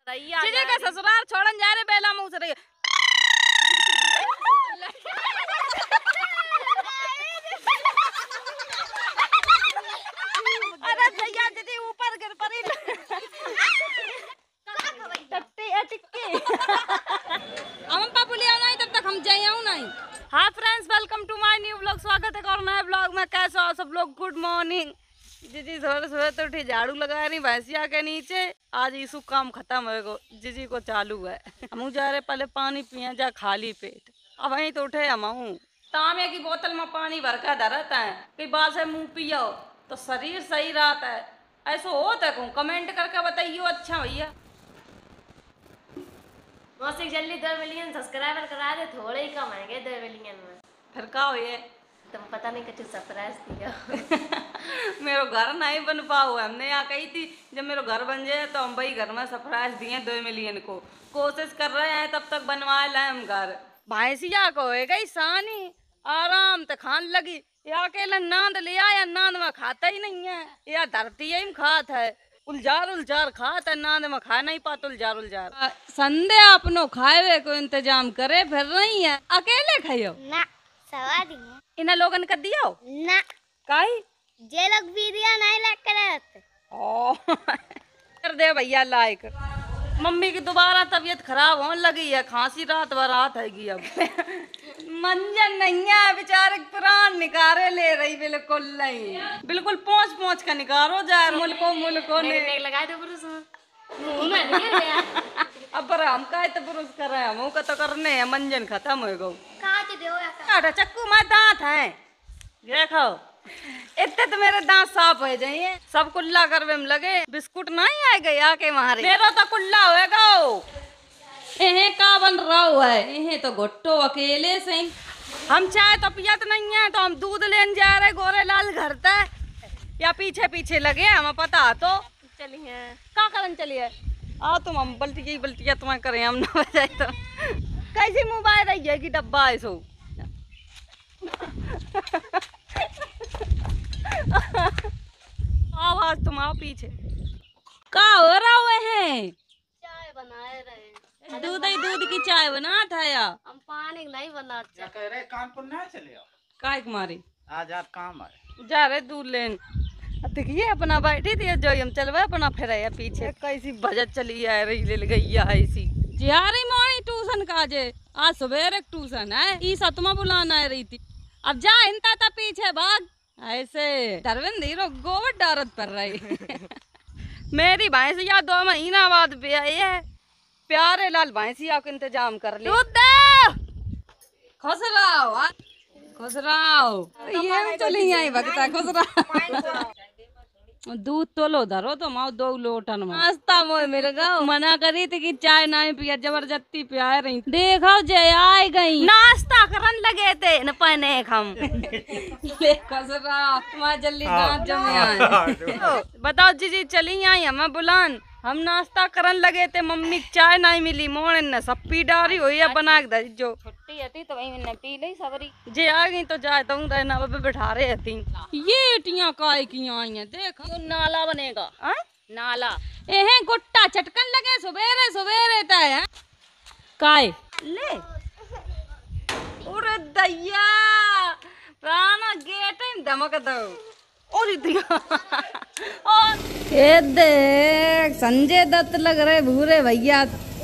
जीजी का ससुराल छोड़न जा रहे बेला मुँह से अरे भैया दीदी ऊपर गिर पड़ी हम पापू ले आना तब तक हम जाए नहीं। हाँ friends, welcome to my new blog. स्वागत है और नए ब्लॉग में। कैसे हो सब लोग? Good morning. जीजी सुबह सुबह तो उठी झाड़ू लगा रही भैंसिया के नीचे। आज इसु काम खत्म हो जीजी को चालू है। हम जा रहे पहले पानी पिए जा खाली पेट। अब वहीं तो उठे हम तांबे की बोतल में पानी भर कर धरता है कि बाद से मुँह पियो तो शरीर सही रहता है। ऐसा होता है कहूँ कमेंट करके बताइए। अच्छा भैया मौसी जल्दी 2 मिलियन सब्सक्राइबर करा दे, थोड़े ही कम आएंगे 2 मिलियन में। फिर का हो ये तुम पता नहीं कुछ सरप्राइज दिया। मेरा घर नहीं बन पाओ। हमने यहाँ कही थी जब मेरा घर बन जाए तो हम भाई घर में सरप्राइज दिए 2 मिलियन को। कोशिश कर रहे हैं तब तक बनवा लाए हम घर। भैंसिया को है गई सानी आराम तो खान लगी। या अकेला नांद लिया या नांद में खाता ही नहीं है, या धरती ही खात है। उलझार खाता नांद में खा नहीं पाता। उलझार संडे अपनो खाए को इंतजाम करे फिर नहीं है। अकेले खाइयो ना सवा दिए इन लोगन कर दियो ना काई जे लोग वीडियो नहीं लाइक करते ओ कर दे भैया लाइक। मम्मी की दोबारा तबीयत खराब होने लगी है, खांसी रात भर रात हैगी। अब मंजन नहीं है बेचारे, प्राण निकारे ले रही बिल्कुल नहीं, बिल्कुल पहुँच का निकारो जाए मुल्को ने लगा दो पुरुष अब पर हम का तो पुरुष कर रहे हैं, हम का तो करने हैं। मंजन खत्म हो गो चक्कू में दांत है देखो। इतने तो मेरे दांत साफ हो जाइए। सब कुल्ला करवे में लगे। बिस्कुट नहीं आए गए आके मारे मेरा तो कुल्ला होएगा। इन्हें का बन रहा है, इन्हें तो घुट्टो अकेले से। हम चाय तो पियत नहीं है तो हम दूध लेने जा रहे गोरे लाल घर तक या पीछे लगे हमें पता तो चलिए का करन चलिए। आ तुम हम बल्टिया तुम्हें करें हम ना बजाए तो कैसी मोबाइल रही है कि डब्बा है सो। आवाज तुम आओ पीछे का हो रहा है। चाय बनाए रहे, दूध की चाय बना था या हम पानी नहीं बनाते। क्या कह रहे कानपुर ना चले आओ काय कुमारी आज आप काम है जा रहे दूध लेन। देखिए अपना बैठी थी जो हम चलवा अपना फिर आया पीछे कैसी बजट चली आ रही ले गई ऐसी जियारी मोनी ट्यूशन का जे आज सवेरे ट्यूशन है ई सतमा बुलाना आ रही थी। अब जा इनता था पीछे भाग ऐसे धर्मेंद्र हीरो गोबर डारत पर रही। मेरी भैंसिया 2 महीना बाद पे आई है। प्यारे लाल भैंसिया को इंतजाम कर ले। खुश रहो ये चली आई भगता खुश रहो। दूध तो लो धरो तो माओ 2 लोटन में नाश्ता मोह मिल गया। मना करी थी कि चाय नहीं पिया, जबरदस्ती पिया रही। देखो जय आई गई नाश्ता करन लगे थे न पहने हम ले कसरा तुम्हारा जल्दी दांत जमे आए। बताओ जीजी चली आई हमें बुलान। हम नाश्ता करन लगे थे, मम्मी चाय नहीं मिली। मोहन ने सब पी डारी हुई है बना के जो छुट्टी थी तो वही मैंने पी ली सबरी। जे आ गई तो जाए तो रहना बैठा रहे थी। ये टियां काय की आई है देखो। नाला बनेगा नाला एहे गुट्टा चटकन लगे सवेरे तय काय ले उरे दैया राना गेट में धमक दो। और ये देख संजय दत्त लग रहे भूरे भैया।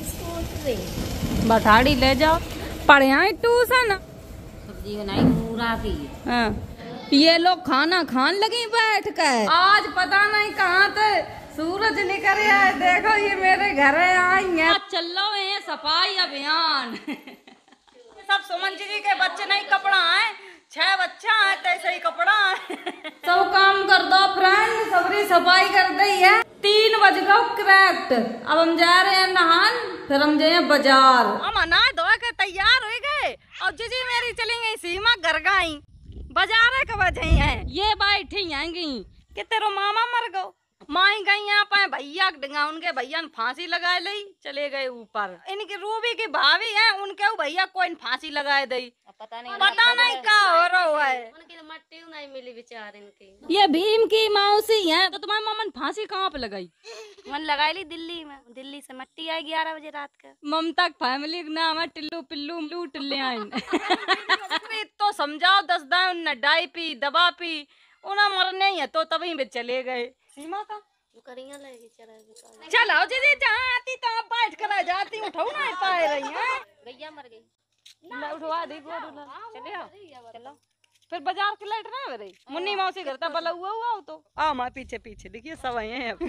बठाड़ी ले जाओ पढ़े आई ट्यूशन सब्जी बनाई पूरा की। हाँ ये लोग खाना खान लगी बैठ कर। आज पता नहीं कहाँ थे सूरज निकल है। देखो ये मेरे घर आई है। चल लो ये सफाई अभियान। सब सुमन जी के बच्चे नहीं कपड़ा है 6 बच्चा है तैसे ही कपड़ा है। सब काम कर दो फ्रेंड, सबरी सफाई कर दी है। 3 बज गो करेक्ट। अब हम जा रहे हैं नहान फिर हम जाए बाजार। हम नहा धो के तैयार हो गए और जीजी मेरी चली गई सीमा घर गई बाजार कब जाई है। ये बैठी आएंगी कि तेरो मामा मर गो माई गई यहाँ पे भैया डिंगा, उनके भैया ने फांसी लगाए ली, चले गए ऊपर। इनकी रूबी की भाभी है, उनके भैया कोई फांसी लगाए दी, पता नहीं क्या हो रहा है। उनकी तो मट्टी नहीं मिली बेचारे इनकी। ये भीम की मौसी है, तो तुम्हारी मामा ने फांसी कहाँ पे लगाई? मन लगाई ली दिल्ली में, दिल्ली से मट्टी आई 11 बजे रात का। ममता फैमिली का नाम है टिल्लू पिल्लू लू टिल्लियान। तो समझाओ 10 दिन उन्हें डाई पी दवा पी, उन्हें मरने ही है तो तभी भी चले गए। सीमा का करिया लगी चला चलो जी जहाँ आती तो बैठ कर जाती, उठाऊ ना पाए रही है। गैया मर गई उठवा दी चलो फिर बाजार के लाइट ना हो रही। मुन्नी मौसी घर तक बला हुआ हो तो आ माँ पीछे पीछे देखिए सब हैं अब।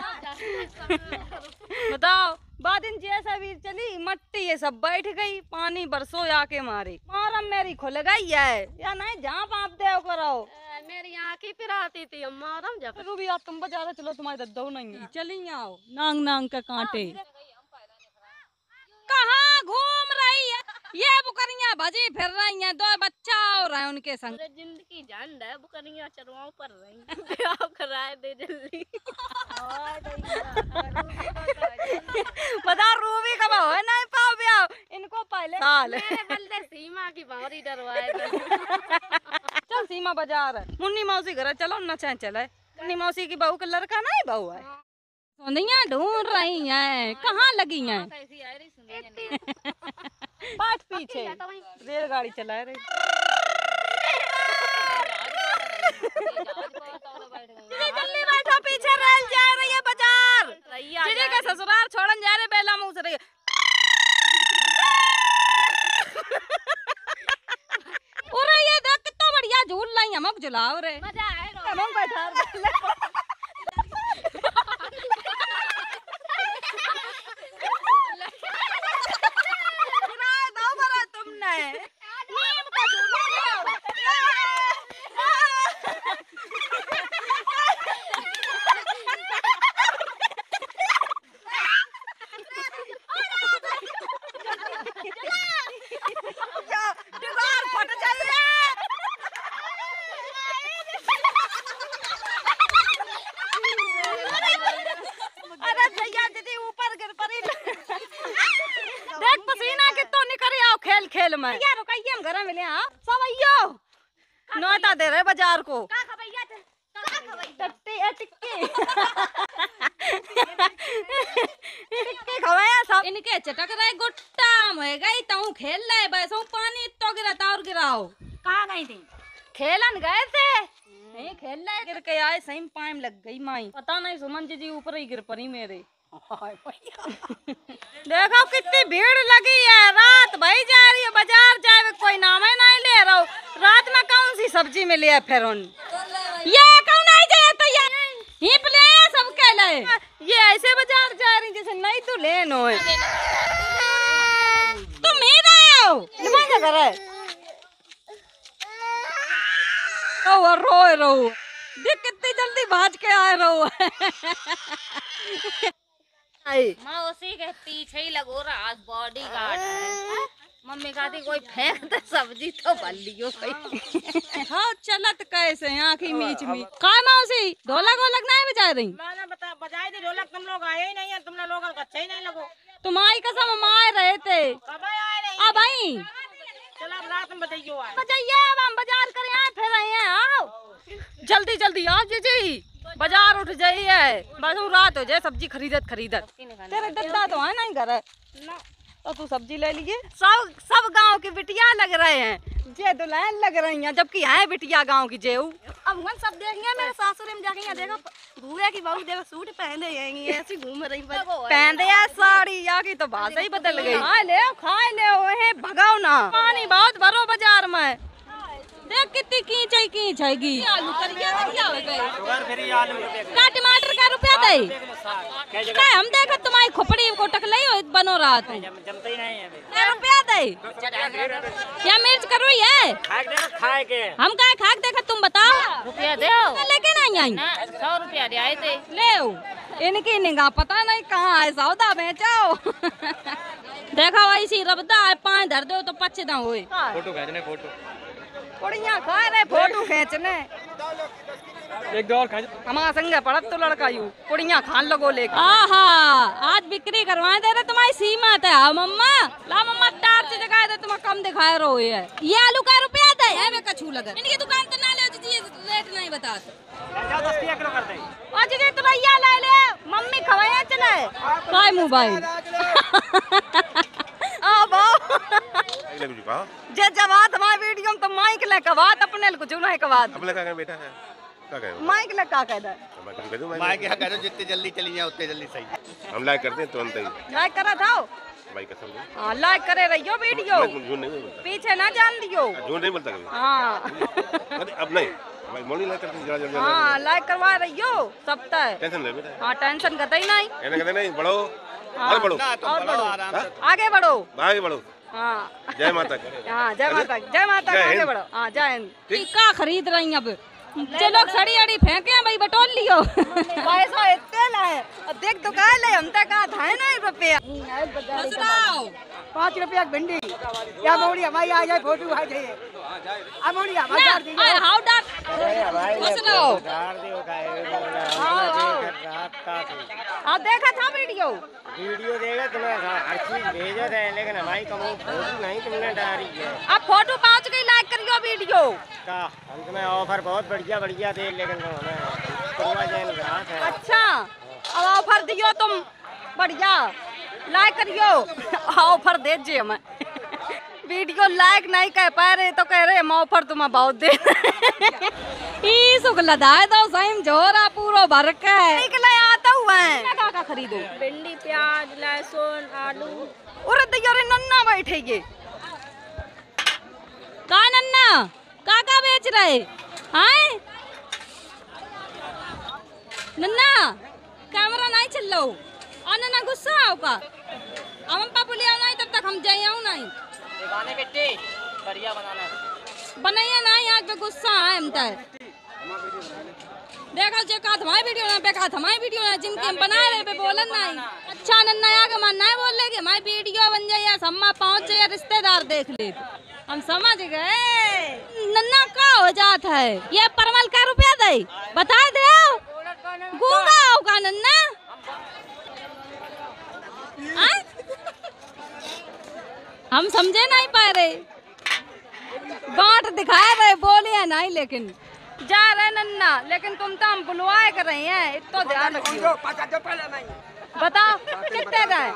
बताओ बादिन जैसा भी चली मट्टी ये सब बैठ गई, पानी बरसो आके मारे मारम मेरी खुल गई है या नहीं जहाँ पाप दे करो। मेरी आँखें फिर आती थी मारम जब रूबी आप तुम बाजार चलो, तुम्हारे दो नहीं चली आओ नांग नांग के कांटे। कहाँ घूम रही है ये बुकरियां भजी फिर रही हैं, 2 बच्चा हो रहे हैं उनके संग। जिंदगी झंड है बुकरियां चरवाओं पर रही आप कराए दे जल्दी। बता रूबी कब हो नहीं पाओ ब्याह इनको पहले साल बल्ले सीमा की भावरी डरवाए। चल सीमा बाजार है, मुन्नी मौसी घर चलो न चाहे चले। मुन्नी मौसी की बहू का लड़का नहीं बहू है, सोनिया ढूंढ रही हैं कहाँ लगी हैं। पाठ पीछे रेलगाड़ी चला रही। जल्दी बैठो पीछे रेल जा रही है बाजार। जीजी का ससुराल छोड़न जा रहे बेला मुँह से रही। अरे ये देख कितना बढ़िया झूल लाई हमक झुलाओ रे मजा आए हमक बैठा खेल में यार रुकाइए हम घर में ले आ सब आइयो नौता दे रहे बाजार को टिक्के खवाया सब इनके चटक रहे गुट्टा में गई तो खेल रहे बस पानी तो गिरा और गिराओ। कहाँ गई थी? खेलन गए थे नहीं खेल रहे गिर के आए सही पाइम लग गई माई पता नहीं सुमन जी ऊपर ही गिर पड़ी मेरे। देखो कितनी भीड़ लगी है, रात भाई जा रही है बाजार जाए कोई नाम ही नहीं ले रहा हूँ। रात में कौन सी सब्जी मिली है फिर उन ये कौन आई जाए तो ये ले सब कह ले ये ऐसे बाजार जा रही जैसे नहीं तो ले नो तुम ही रहे हो क्या कर रहे रोए रो देख कितनी जल्दी भाज के आए रो। मौसी के पीछे ही लगो रहा बॉडी गार्ड है। मम्मी कहती कोई फेंक दे सब्जी तो बल्लियो हाँ चलत कैसे आँखी मीच में का मौसी ढोलक वोलक नहीं बजा रही? मैंने बजाई थी ढोलक, तुम लोग आए ही नहीं है, तुमने लोग अच्छा ही नहीं लगो। तुम्हारी कसम हम आए रहे थे कब आए नहीं? अब आई चलो अब रात में बताइयो आए बजाइए अब हम बाजार करे आए फिर रहे हैं। आओ जल्दी जल्दी आओ जी बाजार उठ जाइए बस रात हो जाए सब्जी खरीदत तेरे दद्दा तो है नहीं घर तो तू सब्जी ले लीजिए। सब गांव की बिटिया लग रहे हैं जे दुल्हन लग रही हैं जबकि है बिटिया गांव की जेऊ। अब हम सब देखेंगे मेरे सासुर में जाके यहाँ देखो भूया की बहू देखो सूट पहने जाएंगी ऐसी घूम रही पहन दे साड़ी या की तो भाषा ही बदल गई। खा ले वही भगाओ ना पानी बहुत भरो बाजार में देख कितनी कीच हैगी। आलू का टमाटर का रुपया दे हम देखो तुम्हारी खोपड़ी को टकलई बनो रहा था रुपया दे क्या मिर्च करो ये हम का खाक देखा तुम बताओ रुपया दे लेके नहीं आई 100 रुपया दे आए थे ले इनकी निगाह पता नहीं कहाँ है सौदा बेचाओ। देखो ऐसी रबदा है 5 धर दो तो 25 ना हुए फोटो खींचने फोटो खा रहे फोटो खींचने एक दो और खा। हमारा संग पड़त तो लड़का यू पुड़िया खान लगो ले। आहा आज बिक्री करवाए दे रहे तुम्हारी सीमा है। हाँ मम्मा ला मम्मा टार्च जगाए दे तुम कम दिखाए रहो। ये आलू का रुपया दे है वे कछू लगे इनकी दुकान तो ना ले जी रेट नहीं बता 10 किलो कर दे। आज जी तो भैया ले ले मम्मी खवाया चले काय मोबाइल आ बाप जे जवाब हमारे वीडियो में तो माइक ले के बात अपने कुछ नहीं के बात अपने का बेटा है का कहे माइक ले का कह दे माइक क्या कह दो जितने जल्दी चली जाए उतने जल्दी सही। हम लाइक करते हैं तुरंत ही लाइक करा था भाई कसम से। हाँ लाइक करे रहियो वीडियो झूठ नहीं बोलता पीछे ना जान दियो झूठ नहीं बोलता कभी। हाँ अरे अब नहीं भाई मोनी लाइक करते जरा जरा हाँ लाइक करवा रहियो सब तय टेंशन ले बेटा। हाँ टेंशन कतई नहीं कहने कहते नहीं बढ़ो हाँ, और बढ़ो और बढ़ो आगे बढ़ो आगे बढ़ो। हाँ जय माता हाँ जय माता आगे बढ़ो हाँ जय हिंद। टीका खरीद रही अब जो लोग सड़ी अड़ी फेंके हैं भाई बटोल लियो पैसा इतने लाए अब देख दुकान ले हम तक कहा था ना रुपया 5 रुपया भिंडी या मौड़ी हमारी आ जाए फोटो आ जाइए अब मौड़ी हमारी हाउ डाट खुश रहो। हाँ देखा था वीडियो देगा तुम्हें हर चीज भेजो थे लेकिन हमारी कम फोटो नहीं तुमने डाली है। अब फोटो पहुंच गई लाइक करियो वीडियो का हम तुम्हें ऑफर बहुत बढ़िया दे लेकिन ग्राहक है। अच्छा अब ऑफर दियो तुम बढ़िया लाइक करियो ऑफर दे जे हमें वीडियो लाइक नहीं कह पा रहे तो कह रहे हम ऑफर तुम्हें बहुत दे ई सुख लदाए तो सही जोरा पूरा भर के निकले आता हुआ है का खरीदो भिंडी प्याज लहसुन आलू और दियो रे नन्ना बैठे ये का नन्ना का बेच रहे हैं नन्ना कैमरा नहीं चल लो और नन्ना गुस्सा आओ का हम पापू लिया नहीं तब तक हम जाए आऊं नहीं बनाने बेटे बढ़िया बनाना बनाइए नहीं आज पे गुस्सा है हम तय देखा जे का हमारी वीडियो ना पे का हमारी वीडियो ना जिनके हम बनाए रहे पे बोलन नहीं। अच्छा नन्ना या के मन नहीं बोल लेगे हमारी वीडियो बन जाए या सम्मा पहुंच जाए रिश्तेदार देख ले हम समझ गए नन्ना का हो जाता है ये परमल का रुपया दे बता दे गूंगा होगा नन्ना हम समझे नहीं पा रहे गांठ दिखाए रहे बोले है नहीं लेकिन जा रहे नन्ना लेकिन तुम तो हम बुलवाए कर रही हैं इतना ध्यान रखियो बताओ कितने गए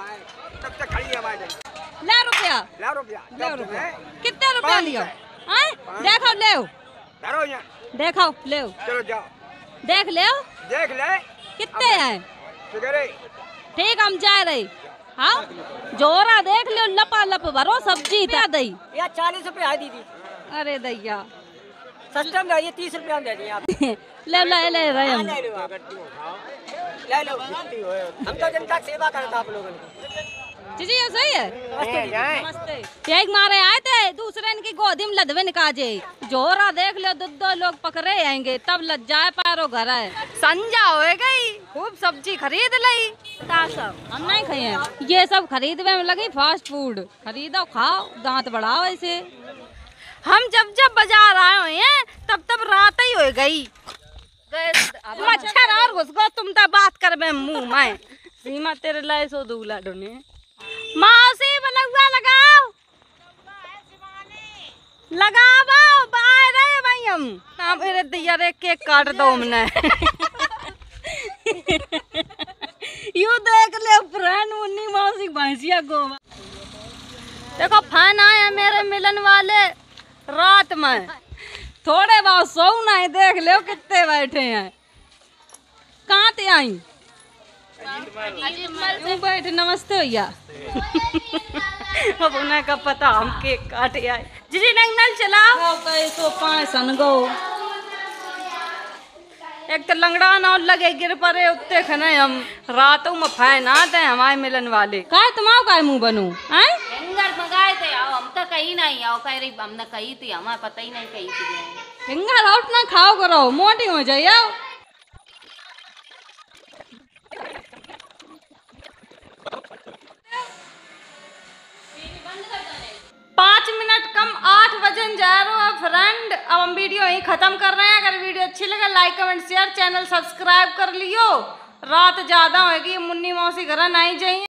ले रुपया कितने रुपया लियो देखो ले देखो ले देख ले कितने हैं ठीक हम जा रहे हाँ जोरा देख लो लपा लप भरो सब्जी क्या दई या 40 रुपया दीदी अरे दैया सस्ता में ये 30 रुपया में दे दिए आप ले रहे हम ले लो हम तो जनता की सेवा करते आप लोगों ने जी ये सही है नमस्ते एक मारे आए थे दूसरे इनकी गोदी में लदवे निकाजे जोरा देख लो दो लोग पकड़े आएंगे तब लज जाए पारो घर है संजा हो गई खूब सब्जी खरीद ली सब हम नहीं खाए ये सब खरीदने में लगी फास्ट फूड खरीदो खाओ दांत बढ़ाओ ऐसे हम जब बाजार आए हुए हैं तब रात ही हो गई मच्छर और घुस गो तुम तो बात कर में मुंह में सीमा तेरे लाए सो दूला ढूंढे मौसी बलुआ लगाओ लगाओ बाहर रहे भाई हम ना मेरे दिया रे केक काट दो हमने यू देख ले फ्रेंड मुन्नी मौसी भैंसिया गोवा देखो फैन आए मेरे मिलन वाले रात में थोड़े बहुत सो ना देख लो कितने बैठे हैं कहाँ ते आई बैठे नमस्ते भैया अब उन्हें का पता हम केक काटे आए जी नल चलाओ पैसो 5 सन गो एक तो लंगड़ा ना लगे गिर पड़े उत्ते खने हम रातों में फैन आते हैं हमारे मिलन वाले काय तुम आओ काय मुँह बनू हैं फिंगर मंगाए थे आओ हम तो कहीं नहीं आओ कह रही हमने कही थी हमें पता ही नहीं कही थी फिंगर आउट ना खाओ करो मोटी हो जाइए 5 मिनट कम 8 बजे जा रहा है फ्रेंड अब हम वीडियो यहीं खत्म कर रहे हैं। अगर वीडियो अच्छी लगे like comment share, channel subscribe कर लियो। रात ज्यादा होगी, मुन्नी मौसी घर नहीं जाइए।